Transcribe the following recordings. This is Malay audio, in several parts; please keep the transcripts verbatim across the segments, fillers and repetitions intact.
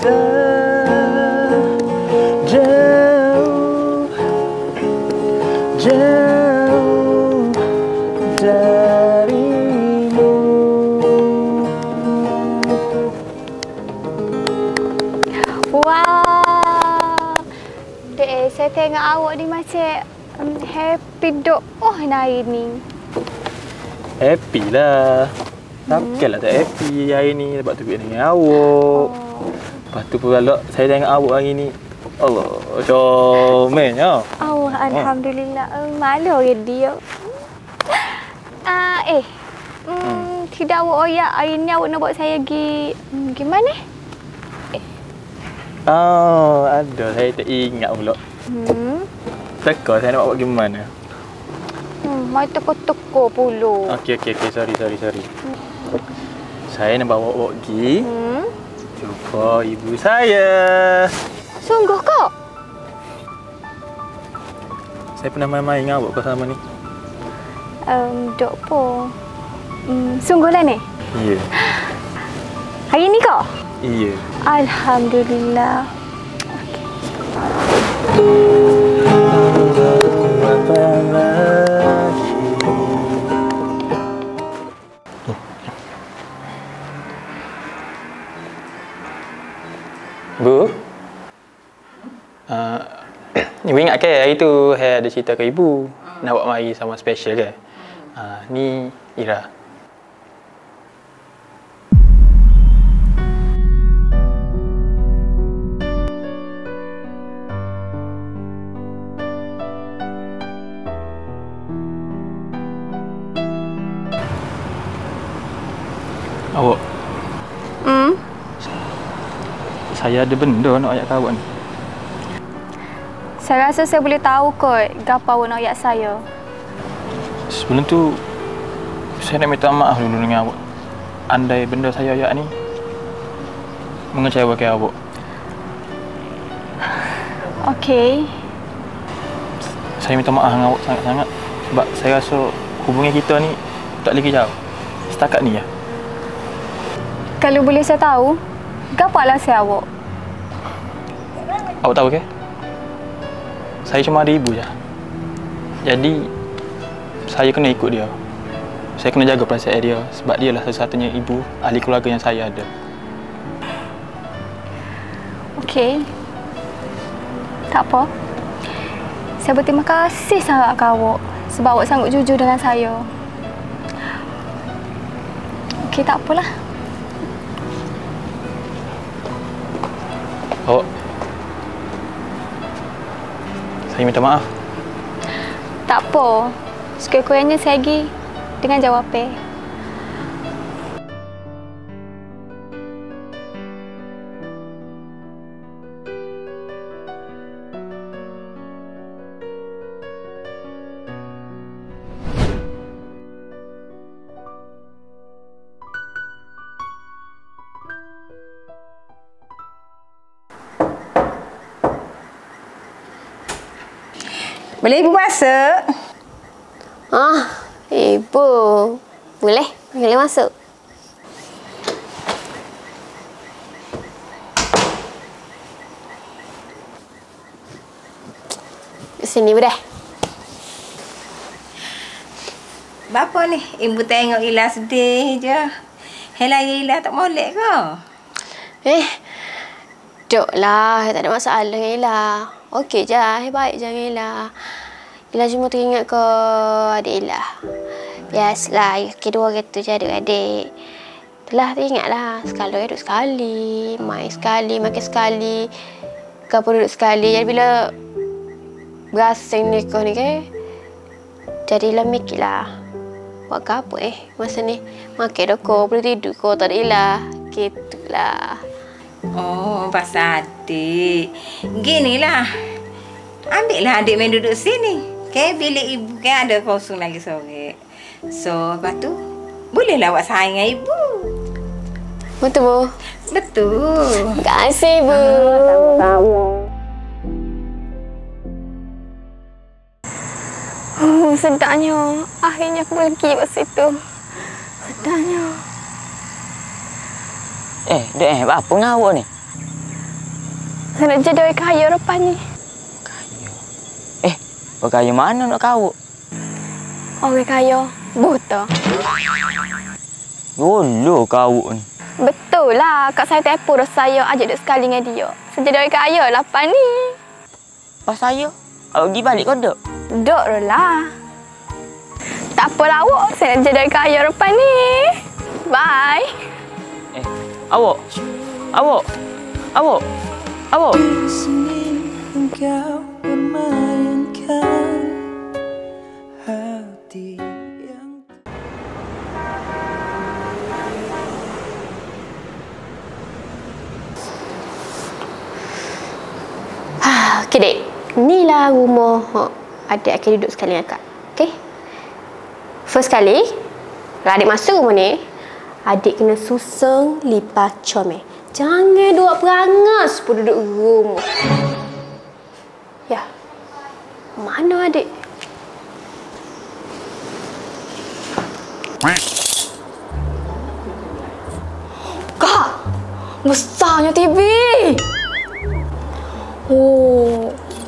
bisa jauh, jauh darimu. Wah, dek, saya tengok awak ni macam um, happy dok. Oh, hari ni. Happy lah. Takkanlah tak happy hari ni sebab tu dengan awak. Oh. Lepas tu pula saya tengok awak hari ni. Allah, comelnya. Oh, alhamdulillah. Oh. Malu orang dia. Ah, uh, eh. Hmm, hmm. Tidak awak oyak hari ni awak nak bawa saya pergi hmm, gimana? Eh. Oh, ada. Saya tak ingat pula. Hmm. Teka saya nak bawa pergi mana? Hmm, mai teko-teko pula. Okey, okey, okey. Sorry, sorry, sorry. Hmm. Saya nak bawa awak pergi. Hmm. Jumpa ibu saya. Sungguh kok? Saya pernah main-main dengan awak ke sama ni? Um, dok po. Hmm, sungguhlah ni? Iya. Hari ni kok? Iya. Alhamdulillah. Bu, uh, ibu ingat ke hari tu saya ada cerita ke ibu hmm. nak buat mari sama special ke? Hmm. Uh, ni Ira. Awak. Hmm. Saya ada benda nak ayat kawan ni. Saya rasa saya boleh tahu kot gapo awak nak ayat saya. Sebelum tu saya nak minta maaf dulu dengan awak. Andai benda saya ayat ni mengecewakan awak. Okey. Saya minta maaf dengan awak sangat-sangat sebab saya rasa hubungan kita ni tak lagi jauh. Setakat ni ya. Kalau boleh saya tahu, gapo alasan awak? Awak tahu ke? Saya cuma ada ibu je. Jadi, saya kena ikut dia. Saya kena jaga perasaan dia sebab dia lah satu-satunya ibu ahli keluarga yang saya ada. Okey. Tak apa. Saya berterima kasih sangat ke awak sebab awak sanggup jujur dengan saya. Okey, tak apalah. Awak, saya minta maaf. Tak apa. Sekurang-kurangnya saya pergi dengan jawapan. Boleh ibu masuk? Ah, ibu. Boleh? Boleh masuk. Sini boleh. Bapa ni? Ibu tengok Ila sedih je. Helai Ila tak molek ke? Eh, duk lah. Tak ada masalah dengan Ila. Okey je, baik je dengan Ila. Ila cuma teringat ke adik Ila. Biasalah, kedua orang tu je adik-adik. Itulah teringatlah. Sekali duduk sekali, main sekali, makan sekali. Kapur duduk sekali. Jadi bila berasing nikah ni ke, jadi Ila mikirlah. Buat apa eh masa ni? Makan dah kau, boleh tidur kau tak ada Ila. Gitulah. Oh, pasal adik. Ginilah. Ambillah adik main duduk sini. Okay, bilik ibu kan ada kosong lagi sore. So, lepas tu, bolehlah awak sayang dengan ibu. Betul, Bu? Betul. Terima kasih, Bu. Sama-sama. Oh, sedapnya. Akhirnya aku pergi kat situ. Sedapnya. Eh, dek, apa dengan awak ni? Saya nak jadi orang kaya depan ni. Kaya? Eh, orang kaya mana nak kawuk? Orang kaya buta. Yolo kawuk ni. Betul lah. Kak saya tepu dah saya ajak duduk sekali dengan dia. Saya jadi orang kaya lah lepas ni. Pas saya, awak pergi balik kau duk? Duduk lah. Tak apalah awak. Saya nak jadi orang kaya depan ni. Bye. Eh, awak? Awak? Awak? Awak? Engkau permainkan hati yang Okey, Dek. Inilah rumah adik akan duduk sekali dengan Kak. Okey? First kali, kalau adik masuk rumah ni, adik kena susung lipat comel. Jangan duk perangas pun duduk rumah. Ya. Mana adik? Kak! Besarnya T V! Oh.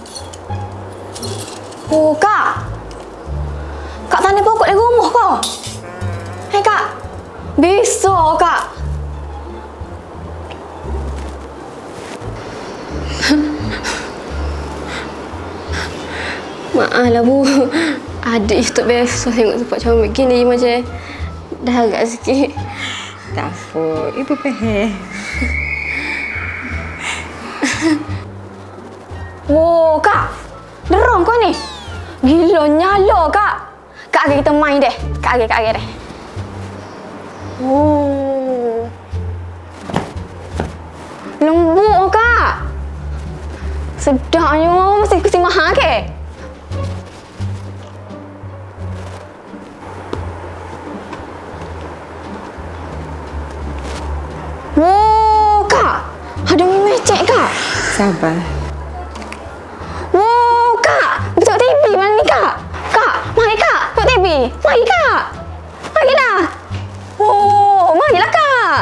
Oh, Kak. Kak tanam pokok di rumah kau. Hei, Kak. Bisa, Kak. Maaflah, Bu. Adik tak biasa tengok tempat comel gini macam dah agak sikit. Tak apa, ibu faham. Wow, Kak. Derong kau ni. Gila nyala, Kak. Kak, kita main deh. Kak, Kak, Kak deh. Oh. Lembut, Kak. Sedapnya. Mesti kucing mahal ke? Wow, Kak. Ada mi mecek, Kak. Sabar. Wow, Kak. Tengok T V mana ni, Kak? Kak, mari, Kak. Tengok T V. Mari, Kak. Marilah. Oh, marilah, Kak.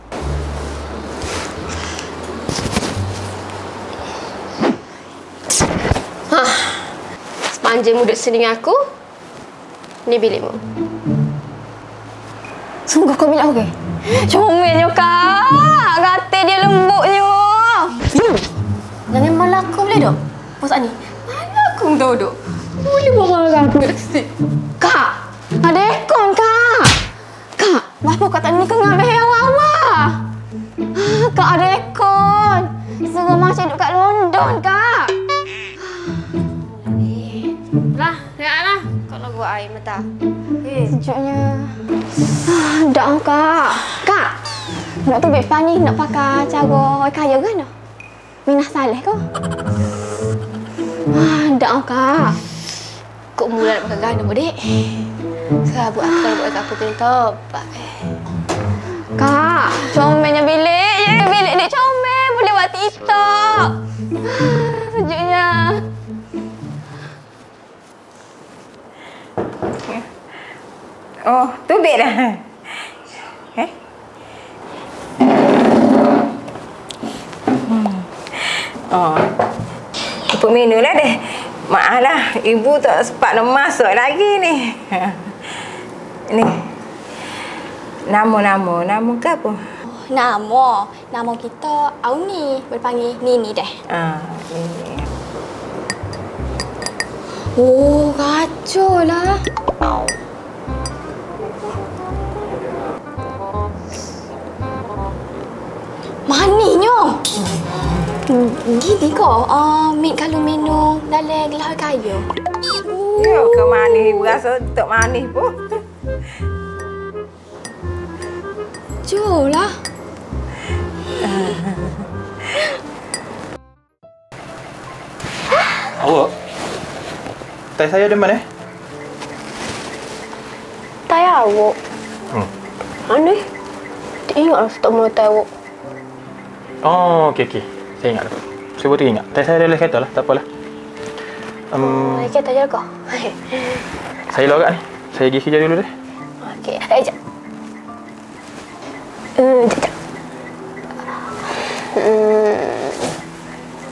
Hah. Sepanjang mu duduk sini dengan aku, ni bilikmu. Sungguh kau bilang okey? Comelnya, Kak. Kata dia lembutnya. Hmm. Jangan malah aku boleh dok? Pasal ni. Mana aku tahu dok? Boleh bawa aku kat sini. Kak, ada ekon, Kak. Kak, kenapa kau tak ni kenal behel awak? Kak ada ekon. Suruh macam duduk kat London, Kak. Lah, lihatlah. Kalau buat air mata. Eh, sejuknya. Tak, Kak. Kak, nak tu Bek Fani nak pakai cara orang kaya kan? Minah Saleh kau? Tak, Kak. Kok mula nak pakai ganda, Dek? Sekarang buat aku kalau buat apa kena topak. Kak, comelnya bilik je. Bilik Dek comel. Boleh buat TikTok. Sejuknya. Oh, tubik dah. Eh? Hmm. Oh. Pupuk minum lah deh. Maaflah, ibu tak sempat nak masuk lagi ni. Ni. Nama-nama. Nama ke apa? Nama. Nama kita Auni. Berpanggil Nini deh. Ah, ni. Oh, kacau lah. Maninya. Hmm, gini kok. Uh, Min kalau minum dalam gelas kayu. Ya, ke manis. Berasa tak manis pun. Jom lah. Awak? Tai saya di mana? Tai awak. Hmm. Mana? Tak ingat lah tak mau tai awak. Oh, okey okey. Saya ingat dah. Saya baru ingat. Tai saya dalam kereta lah, tak apalah. Um, Lagi kata jaga. saya lorak ni. Saya pergi kerja dulu deh. Okey, sekejap. Hmm, sekejap. Hmm.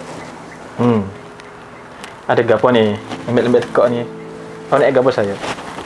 Ada gapo ni? Lembek-lembek tekak ni. Awak nak gapo saya?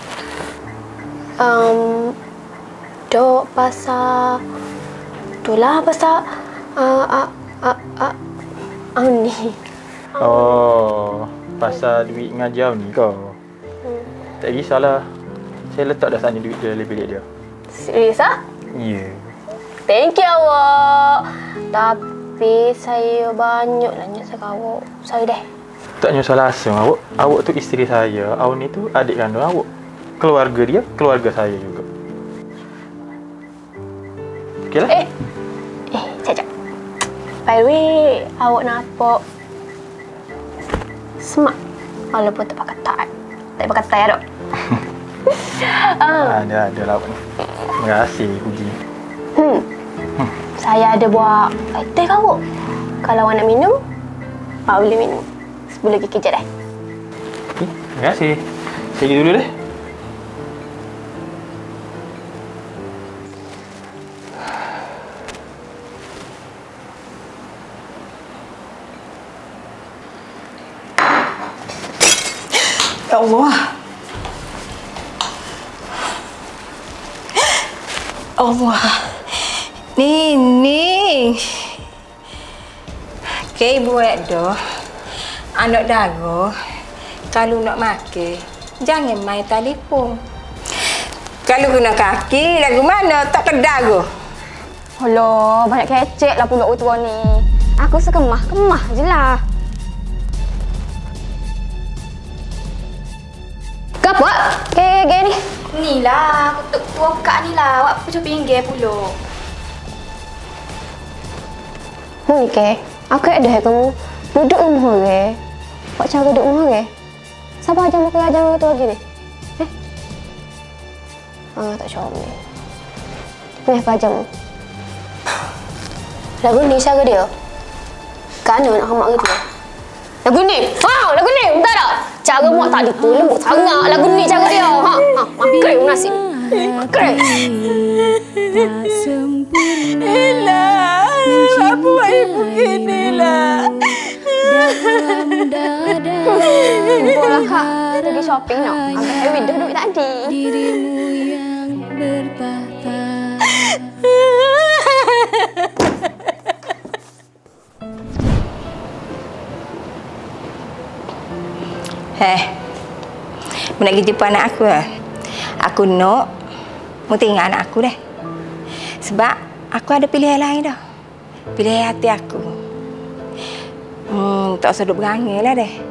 Um, dok pasal itulah pasal uh, uh, uh, uh, uh, ni. Oh, pasal duit ngajar ni kau. Hmm. Tak kisahlah. Saya letak dah sana duit dia dalam bilik dia. Serius ah? Ya. Yeah. Thank you awak. Tapi saya banyak lah nyusah awak. Sorry deh. Tak nyusah langsung awak. Awak tu isteri saya. Awak ni tu adik kandung awak. Keluarga dia, keluarga saya juga. Okeylah. Eh. Eh, sekejap. By the way, awak nampak smart. Walaupun tak pakai tie. Tak pakai tie dok. Ah, ada ada lah awak ni. Terima kasih puji. Hmm. hmm. Saya ada buat teh awak. Kalau awak nak minum, awak boleh minum. Sebelum pergi kerja dah. Okay, terima kasih. Saya pergi dulu deh. Ya Allah. Allah. Ni ni. Ke ibu nak dah. Anak dara. Kalau nak makan, jangan main telefon. Kalau guna kaki, lagu mana tak kedara. Alah, banyak kecek lah pula orang tua ni. Aku sekemah-kemah je lah. Kenapa? Gaya-gaya ni? Ni lah, aku tuk tua kak ni lah. Awak pucuk pinggir pula. Hmm, ke? Aku ada hai kamu duduk rumah ke? Buat cara duduk rumah ke? Siapa ajar muka ajar orang tua gini? Eh? Ah, tak comel. Ni apa ajarmu? Lagu ni cara dia. Kan nak hamak gitu. Lagu ni? Ha, lagu ni. Entah tak? Cara muak tak itu lembut sangat. Lagu ni cara dia. Ha, ha, makan nasi. Makan. Tak sempurna. Elah, apa buat ibu gini lah? Dalam dada Boleh kak. Kita pergi shopping nak. Ambil heavy dah duit tadi. dirimu yang bertahta. Heh, mu nak pergi jumpa anak aku lah. Aku nak mu tinggal anak aku dah. Sebab aku ada pilihan lain dah. Pilihan hati aku. Hmm, tak usah duduk berangin lah deh.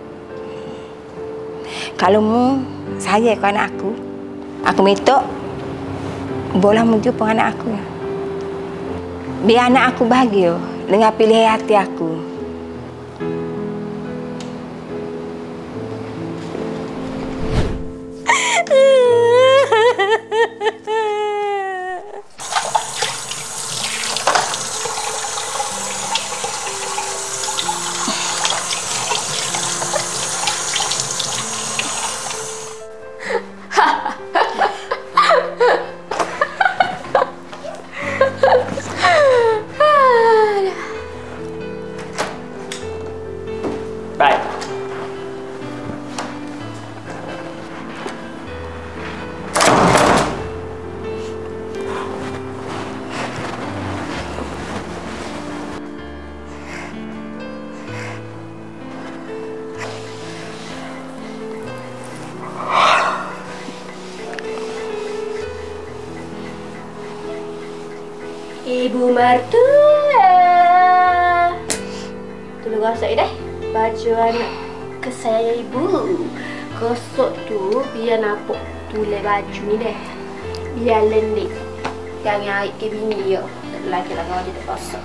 Kalau mu saya ke anak aku, aku minta boleh mu jumpa anak aku. Biar anak aku bahagia dengan pilihan hati aku. Bye. Ibu mertua. Tolong gosok dah baju anak kesayangan ibu. Gosok tu biar nampak tulis baju ni deh. Biar lendik. Jangan air ke bini yo. Lagi-lagi kalau dia tak gosok.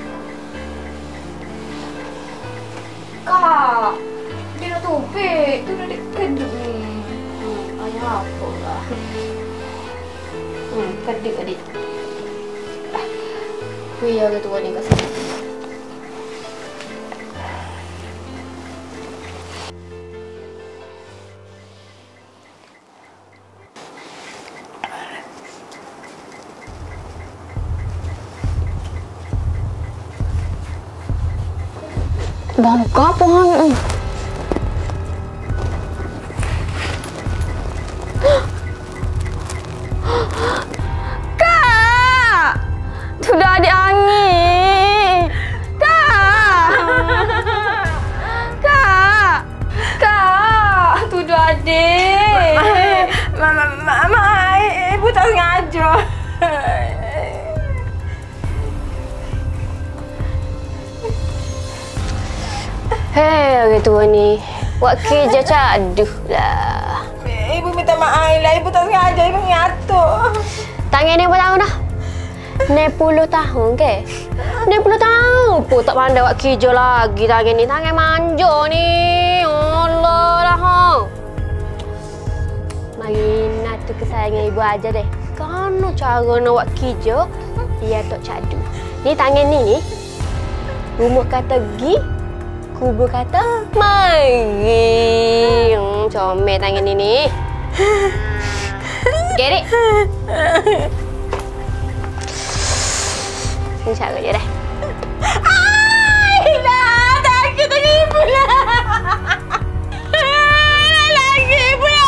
Kak, dia nak topik. Tu dah keduk ni. Hmm, ayah apa lah. Hmm, keduk adik. Kuya ke tuan ni kasi. Bangka pohon. Hei, gitu ni. Buat kerja caduh lah. Ibu minta maaf lah. Ibu tak sengaja. Ibu ngatuk. Tangan ni berapa tahun dah? enam puluh tahun ke? enam puluh tahun pun tak pandai buat kerja lagi tangan ni. Tangan manja ni. Allah lah. Marina tu kesayangan ibu aja deh. Kan cara nak buat kerja, dia tak cadu. Ni tangan ni ni. Rumah kata gi, kubur kata mari. Hmm, comel tangan ni ni. Get it? Ni cara dia dah. Ay, dah. Sakit tangan ibu lah. Lagi ibu lah.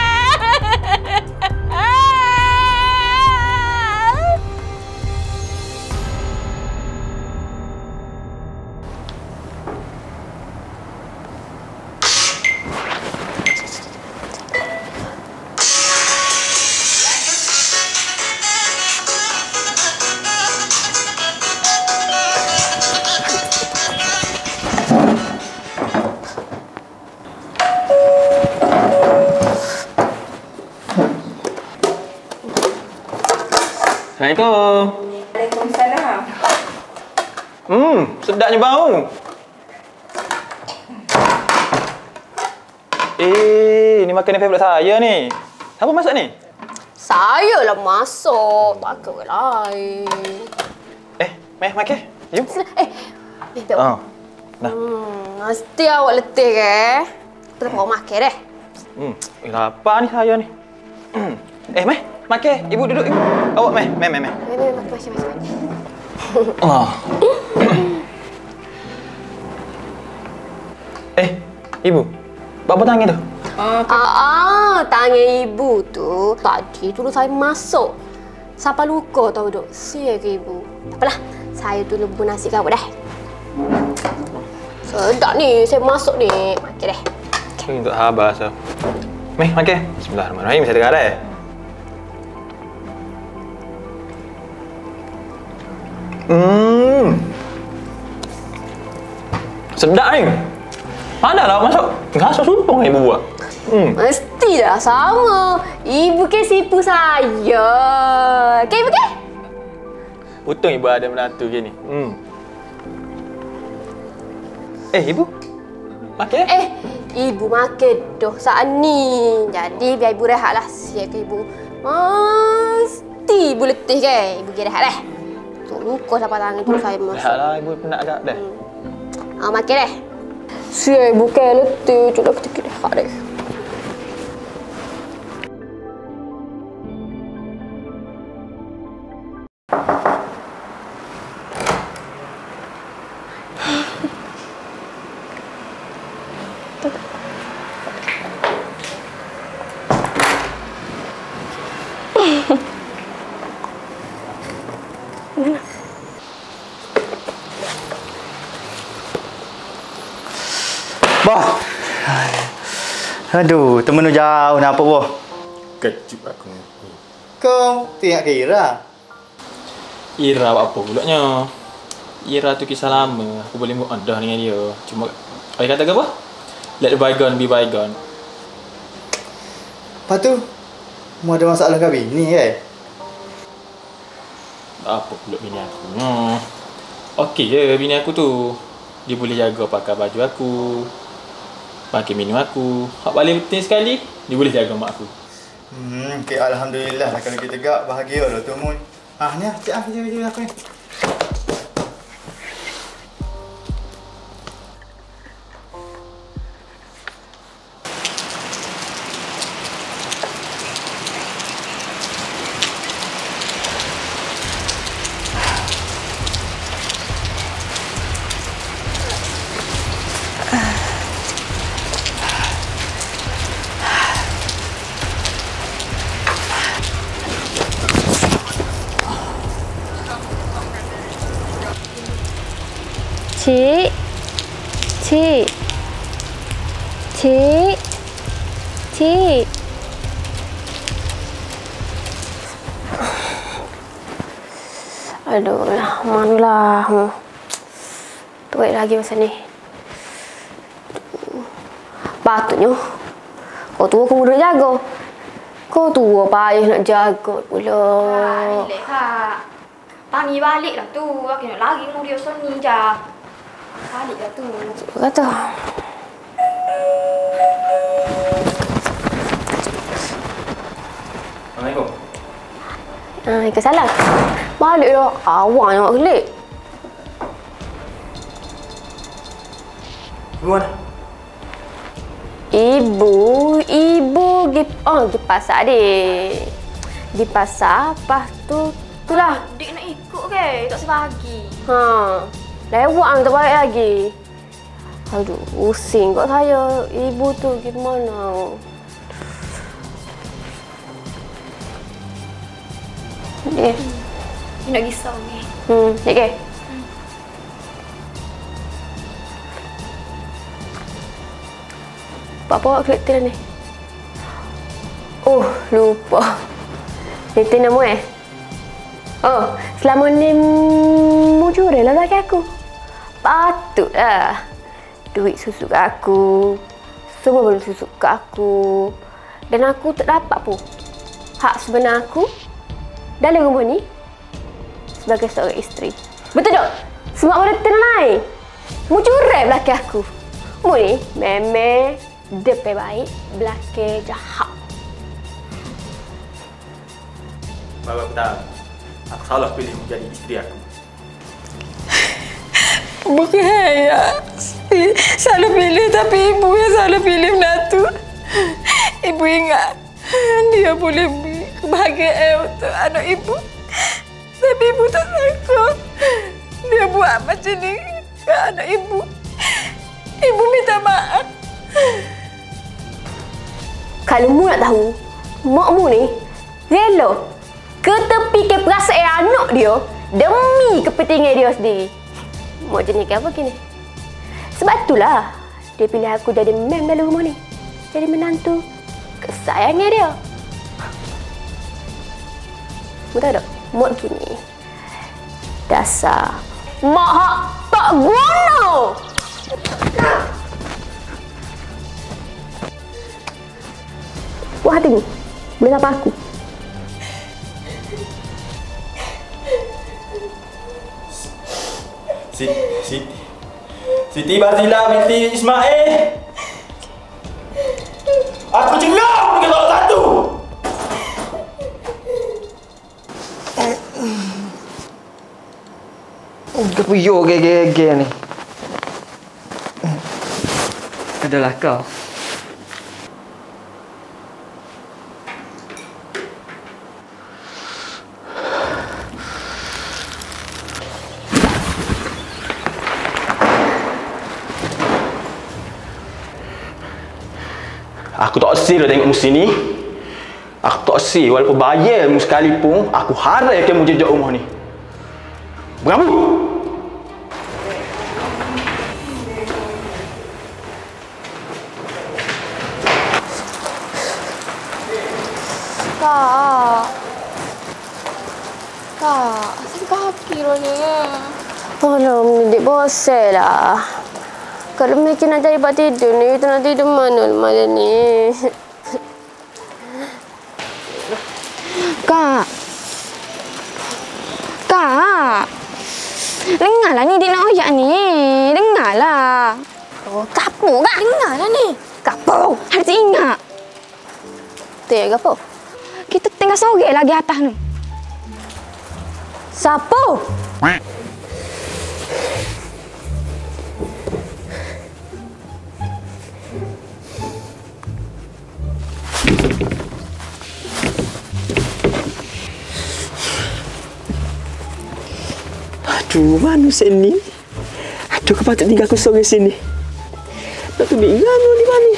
Assalamualaikum. Waalaikumsalam. Hmm, sedapnya bau. Eh, ni makanan favourite saya ni. Siapa masak ni? Saya lah masak. Tak ke lain. Eh, meh makan. Jom. Eh, eh tak. Ah. Dah. Hmm, mesti awak letih ke? Kita mau makan deh. Hmm, eh, lapar ni saya ni. Eh, meh, makan. Ibu duduk ibu. Awak meh, meh, meh, meh. Meh, meh, makan, makan, makan. Ah. Eh, ibu. Apa tangan tu? Oh, Ah, ah, tangan ibu tu tadi dulu saya masuk. Siapa luka tahu duk? Sia ke ibu. Tak apalah. Saya tu lebu nasi kau dah. Sedap ni, saya masuk ni. Makan deh. Okay. Untuk habis. So. Meh, makan. Bismillahirrahmanirrahim. Saya dengar dah. Hmm. Sedap ni. Mana lah masuk? Rasa sumpung ibu buat. Hmm. Mestilah sama. Ibu ke sipu saya. Ke ibu ke? Untung ibu ada menantu gini. Hmm. Eh, ibu. Makan. Eh, ibu makan dah saat ni. Jadi biar ibu rehatlah. Siap ke ibu. Mesti ibu letih ke? Ibu pergi rehat dah. Tu luka sampai tangan tu saya masuk. Rehatlah ibu penat agak dah. Hmm. Ah, makan dah. Siap ibu ke letih. Cuklah kita rehat dah. Bah. Aduh, temen tu jauh nak apa, boh? Kejut aku. Kau tengok ke Ira? Ira apa pulaknya? Ira tu kisah lama. Aku boleh move on dah dengan dia. Cuma ayah kata apa? Let the bygone be bygone. Lepas tu, mu ada masalah ke bini kan? Apa pula bini aku? Hmm. Okey je bini aku tu. Dia boleh jaga pakai baju aku, pakai minum aku. Hak paling penting sekali, dia boleh jaga mak aku. Hmm, okay, alhamdulillah lah kalau kita tegak bahagia lah tu Mun. Ah ni ah, cik ah kerja aku ni. Cik. Cik. Cik. Cik. Aduh, manalah. Hmm. Tuik lagi masa ni. Patutnya kau tua kau muda jaga. Kau tua payah nak jaga pula. Kak, relax kak. Panggil balik lah tu. Aku nak lari dengan dia Sony je. Balik lah tu. Kata. Assalamualaikum. Waalaikumsalam. Balik dah. Awak yang nak kelik. Ibu mana? Ibu, ibu pergi, oh, pergi pasar adik. Di pasar, lepas tu, itulah. Dik nak ikut ke? Tak sebagi. Ha, lewat tak balik lagi. Aduh, pusing kat saya. Ibu tu gimana? Dia. Dia nak risau ni. Hmm, Dek ke? Apa awak kereta ni? Oh, lupa. Kereta nama eh? Oh, selama ni mujurah lah laki aku. Patutlah. Duit susu kat aku. Semua belum susu kat aku. Dan aku tak dapat pun hak sebenar aku dalam rumah ni sebagai seorang isteri. Betul tak? Semua orang tenang. Mujurah laki aku. Mu ni memang depan baik, belakang jahat. Bapak tahu. Aku salah pilih menjadi isteri aku. Bukan saya. Salah pilih tapi ibu yang salah pilih benda tu. Ibu ingat dia boleh beri kebahagiaan untuk anak ibu. Tapi ibu tak sanggup. Dia buat macam ni ke anak ibu. Ibu minta maaf. Kalau mu nak tahu, mak mu ni rela ketepikan perasaan anak dia demi kepentingan dia sendiri. Mak jenis apa gini? Sebab itulah dia pilih aku jadi mem dalam rumah ni. Jadi menantu kesayangan dia. Mu tahu tak? Mak gini. Dasar mak hak tak guna. Puas hati ni? Boleh apa aku? Siti, Siti, Siti Bazila binti Ismail. Aku cengam dengan orang satu. Udah puyuh gege-gege ni. Adalah kau. Aku tak sir tengok musim ni. Aku tak sir walaupun bayar mu sekalipun, aku harap kamu jejak rumah ni. Berapa? Kak. Kak, sakit kaki lah ni. Alah, mendidik bosan lah. Kalau Miki nak cari tempat tidur ni, kita nak tidur mana malam ni? Kak. Kak. Dengarlah ni dia nak oyak ni. Dengarlah. Oh, kapu kak? Dengarlah ni. Kapu? Harus ingat. Tengok kapu? Kita tinggal sore lagi atas ni. Siapa? Aduh, mana sini? Aduh, kau patut tinggal aku sore sini. Nak tu bingung di mana?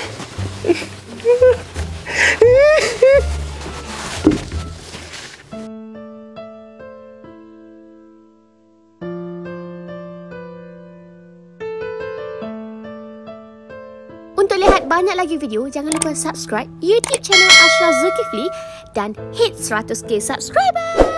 Untuk lihat banyak lagi video, jangan lupa subscribe YouTube channel Ashraf Zulkifli dan hit seratus k subscriber.